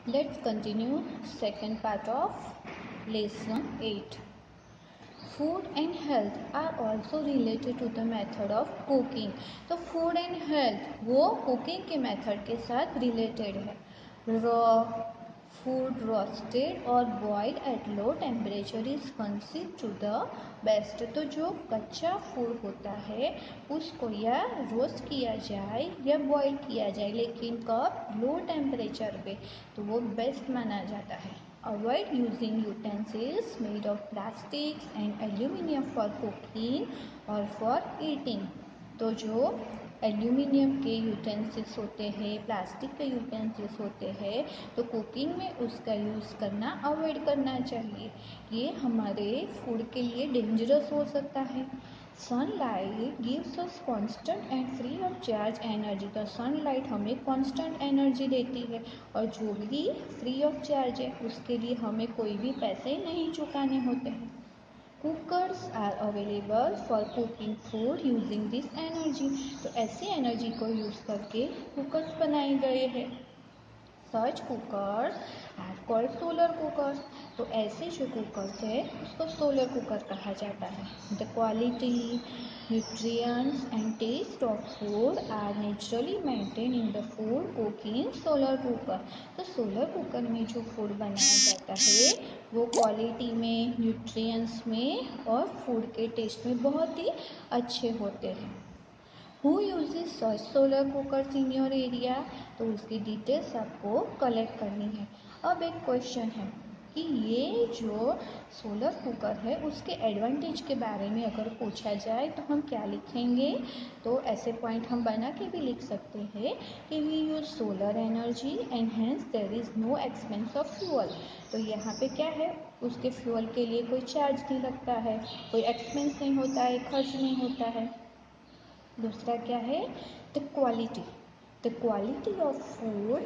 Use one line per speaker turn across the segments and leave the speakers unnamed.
Let's continue second part of lesson 8. Food and health are also related to the method of cooking. तो food and health वो cooking के method के साथ related है. Raw food roasted or boiled at low temperature is considered to the best. तो जो कच्चा food होता है उसको या रोस्ट किया जाए या बॉयल किया जाए, लेकिन कब लो टेम्परेचर पे, तो वो बेस्ट माना जाता है. Avoid using utensils made of plastics and aluminium for cooking or for eating. तो जो एल्यूमिनियम के यूटेंसिल्स होते हैं, प्लास्टिक के यूटेंसिल्स होते हैं, तो कुकिंग में उसका यूज़ करना अवॉइड करना चाहिए. ये हमारे फूड के लिए डेंजरस हो सकता है. Sunlight gives us constant and free of charge energy. तो सनलाइट हमें कांस्टेंट एनर्जी देती है और जो भी फ्री ऑफ चार्ज है उसके लिए हमें कोई भी पैसे नहीं चुकाने होते हैं. Cookers are available for cooking food using this energy. तो ऐसी एनर्जी को यूज़ करके कुकर्स बनाए गए हैं. Such cookers are called solar cookers. तो ऐसे जो कुकर्स है उसको सोलर कुकर कहा जाता है. The quality, nutrients and taste of food are naturally maintain in the food cooking solar cooker. तो सोलर कुकर में जो फूड बनाया जाता है वो क्वालिटी में, न्यूट्रिएंट्स में और फूड के टेस्ट में बहुत ही अच्छे होते हैं. Who uses such solar cookers in your area? तो उसकी डिटेल्स आपको कलेक्ट करनी है. अब एक क्वेश्चन है कि ये जो सोलर कुकर है उसके एडवांटेज के बारे में अगर पूछा जाए तो हम क्या लिखेंगे. तो ऐसे पॉइंट हम बना के भी लिख सकते हैं कि we use solar energy and hence there is no expense of fuel. तो यहाँ पे क्या है, उसके फ्यूअल के लिए कोई चार्ज नहीं लगता है, कोई एक्सपेंस नहीं होता है, खर्च नहीं होता है. दूसरा क्या है, the quality of food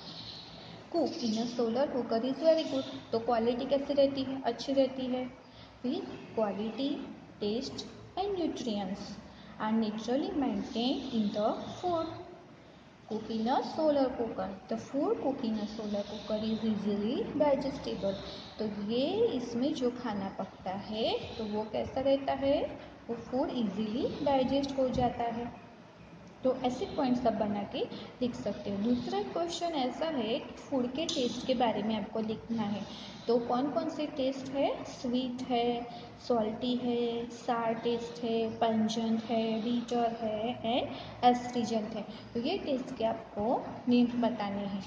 cook in a solar cooker is very good. तो क्वालिटी कैसे रहती है, अच्छी रहती है. फिर quality, taste and nutrients are naturally maintain in the food cook in a solar cooker. The food cook in a solar cooker is easily digestible. तो ये इसमें जो खाना पकता है तो वो कैसा रहता है, वो फूड इजीली डाइजेस्ट हो जाता है. तो ऐसे पॉइंट्स आप बना के लिख सकते हो. दूसरा क्वेश्चन ऐसा है कि फूड के टेस्ट के बारे में आपको लिखना है. तो कौन कौन से टेस्ट है, स्वीट है, सॉल्टी है, सार टेस्ट है, पंजेंट है, बीटर है एंड एस्ट्रीजेंट है. तो ये टेस्ट के आपको नेम बताने हैं.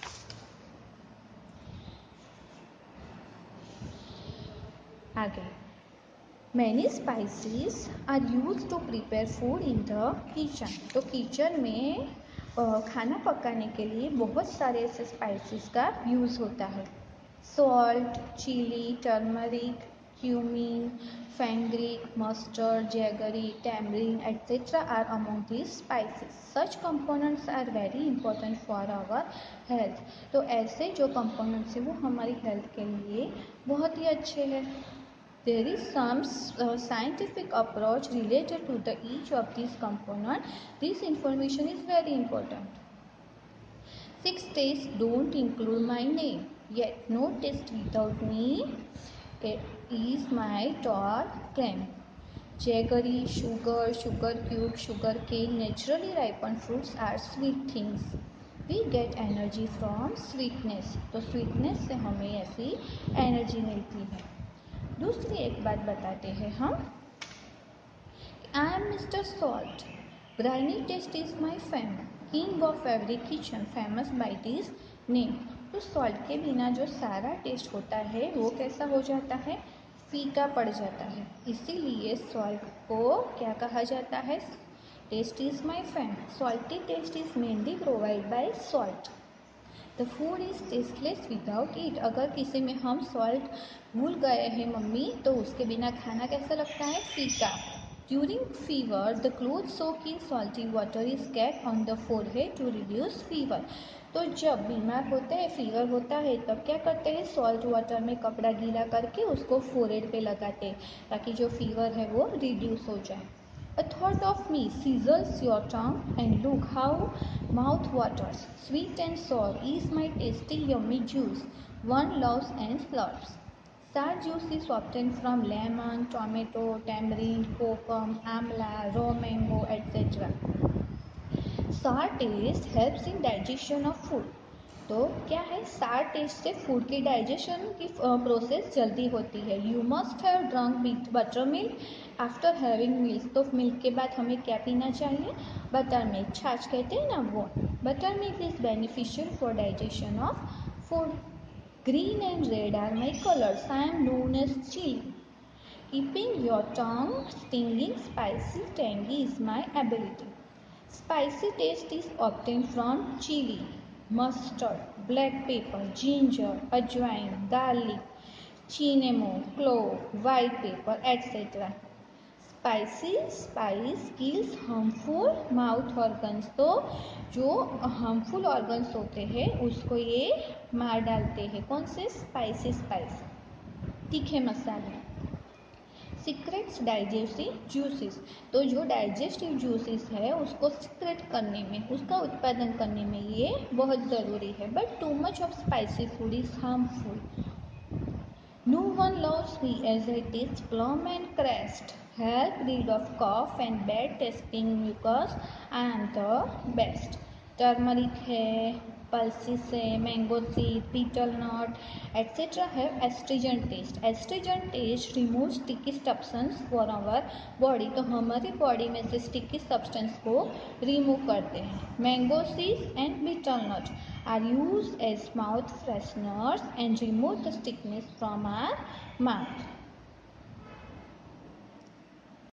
आगे, many spices are use to prepare food in the kitchen. तो किचन में खाना पकाने के लिए बहुत सारे ऐसे स्पाइसेस का यूज़ होता है. Salt, chili, turmeric, cumin, fenugreek, mustard, jaggery, tamarind etc. are among these spices. Such components are very important for our health. तो ऐसे जो components हैं वो हमारी हेल्थ के लिए बहुत ही अच्छे हैं. There is some scientific approach related to the each of these components. This information is very important. 6 tests don't include my name, yet no test without me is my top claim. Jaggery, sugar cube, sugar cane, naturally ripened fruits are sweet things. We get energy from sweetness. तो sweetness से हमें ऐसी energy मिलती है. दूसरी एक बात बताते हैं हम, I am mister salt, brownie taste is my fame, king of every kitchen, famous by this name. तो सॉल्ट के बिना जो सारा टेस्ट होता है वो कैसा हो जाता है, फीका पड़ जाता है. इसीलिए सॉल्ट को क्या कहा जाता है, taste is my fame. Salty taste is mainly provide by salt. The food is tasteless without it. अगर किसी में हम सॉल्ट भूल गए हैं मम्मी तो उसके बिना खाना कैसा लगता है, फीका. During fever the cloth soak in salty water is kept on the forehead to reduce fever. तो जब बीमार होते हैं, फीवर होता है, तब क्या करते हैं, सॉल्ट वाटर में कपड़ा गीला करके उसको फोरहेड पे लगाते हैं ताकि जो फीवर है वो रिड्यूस हो जाए. A thought of me sizzles your tongue, and look how mouth waters. Sweet and sour is my tasty yummy juice. One loves and slurps. Sour juice is obtained from lemon, tomato, tamarind, kokum, amla, raw mango, etc. Sour taste helps in digestion of food. तो क्या है, सार test से food की digestion की process जल्दी होती है. You must have drunk butter milk after having milk. तो मिल्क के बाद हमें क्या पीना चाहिए? बटर मिल्क, छाछ कहते हैं ना वो. Butter milk is beneficial for digestion of food. Green and red are my colours. I am known as chili. Keeping your tongue stinging, spicy, tangy is my ability. Spicy taste is obtained from chili, mustard, black pepper, ginger, ajwain, garlic, cinnamon, clove, white pepper, etc. Spicy spice kills harmful mouth organs. तो जो harmful organs होते हैं उसको ये मार डालते हैं. कौन से? स्पाइसी स्पाइस, तीखे मसाले. Secretes digestive juices. तो जो डाइजेस्टिव जूसेस है उसको सीक्रेट करने में, उसका उत्पादन करने में ये बहुत ज़रूरी है. But too much of spicy food is harmful. No one loves me as I taste plum and crest. Help rid of cough and bad tasting mucus. I am the best. Turmeric है, pulses है, mango seed, betel nut etc. have astringent taste. Astringent taste removes sticky substance for our body. तो हमारी body में से sticky substance को remove करते हैं. Mango seeds and betel nut are used as mouth fresheners and remove the stickiness from our mouth.